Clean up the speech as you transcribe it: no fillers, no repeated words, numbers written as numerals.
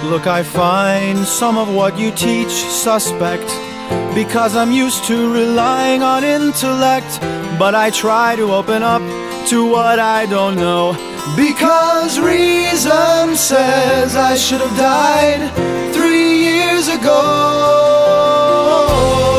Look, I find some of what you teach suspect, because I'm used to relying on intellect. But I try to open up to what I don't know, because reason says I should have died 3 years ago.